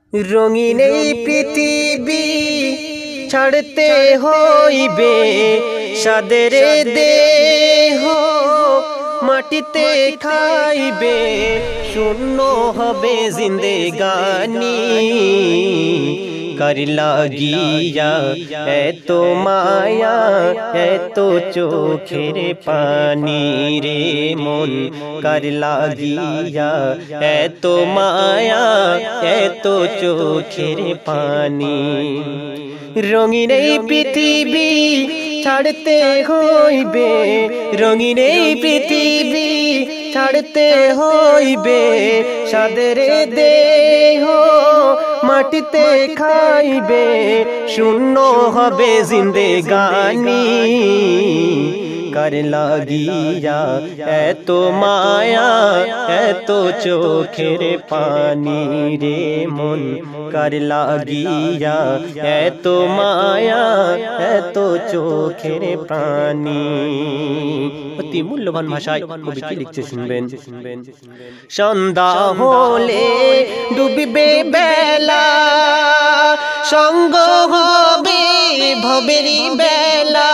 রঙিন এই পৃথিবী ছাড়তে হইবে, সাদের দেহ মাটিতে খাইবে, শূন্য হবে জিন্দেগানি। কার লাগিয়া এত মায়া, এত চোখের পানি রে মন, কার লাগিয়া এত মায়া, এত চোখের পানি। রঙিন এই পৃথিবী ছাড়তে হইবে, রঙিন এই পৃথিবী ছাড়তে হইবে, সাদের দেহ মাটিতে খাইবে, শূন্য হবে জিন্দেগানি। কার লাগিয়া এত মায়া, এত চোখের পানি রে মন, কার লাগিয়া এত মায়া, এত চোখের পানি। অতি মূল্যবান ভাষায় কবি কি লিখছে শুনবেন। সন্ধ্যা হলে ডুবিবে বেলা, সঙ্গ হবে ভবেরি বেলা।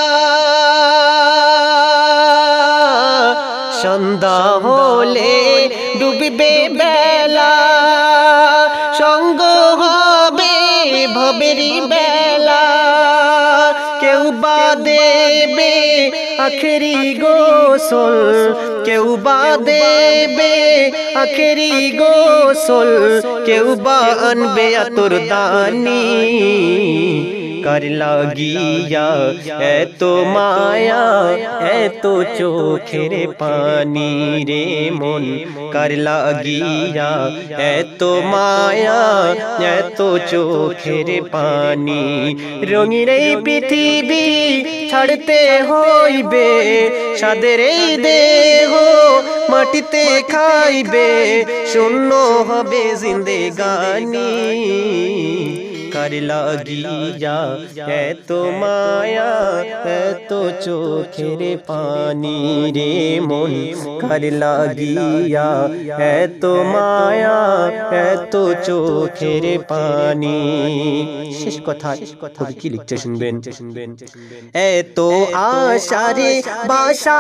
সন্ধ্যা হলে ডুবিবে বেলা, সঙ্গ হবে ভবেরি বেলা। কেউ বা দেবে আখেরি গোসল, কেউ বা দেবে আখেরি গোসল, কেউ বা আনবে আতর দানি। কার লাগিয়া এত মায়া, এত চোখের পানি রে মন, কার লাগিয়া এত মায়া, এত চোখের পানি। রঙিন এই পৃথিবী ছাড়তে হইবে, সাদের দেহ মাটিতে খাইবে, শূন্য হবে জিন্দেগানি। কার লাগিয়া এত মায়া, এত চোখের পানি রে মন, কার লাগিয়া এত মায়া, এত চোখের পানি। শেষ কথা কবি কি লিখতে শুনবেন। এত আশারে বাসা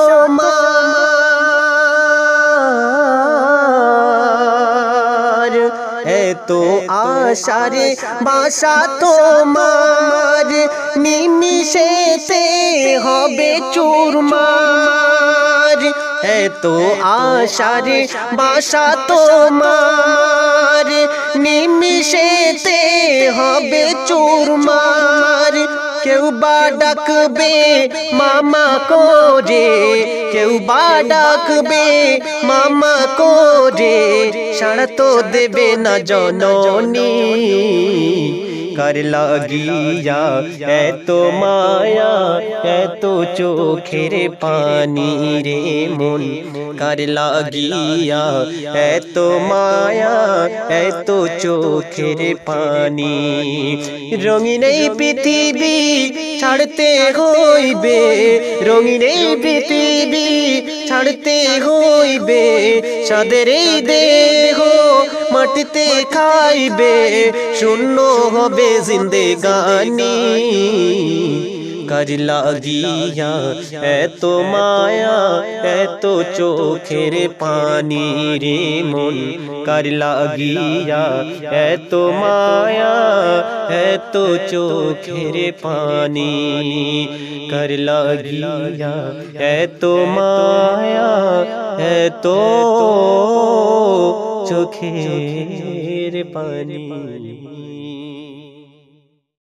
তোমার, এত আশারে বাসা তোমার, নিমিষেতে হবে চুরমার। এত আশারে বাসা তোমার, নিমিষেতে হবে চুরমার। কেউ বা ডাকবে মামা করে, কেউ বা ডাকবে মামা করে, সাড়া তো দেবে না জননী। কার লাগিয়া এত মায়া, এত চোখের পানি রে মন, কার লাগিয়া এত মায়া, এত চোখের পানি। রঙিন এই পৃথিবী ছাড়তে হইবে, রঙিন এই পৃথিবী ছাড়তে হইবে, সাদের দেহ মাটিতে খাইবে, শূন্য হবে জিন্দেগানি। কার লাগিয়া এত মায়া, এত চোখের পানি রে মন, কার লাগিয়া এত মায়া, এত চোখের পানি। কার লাগিয়া এত মায়া, এত চোখের পানি।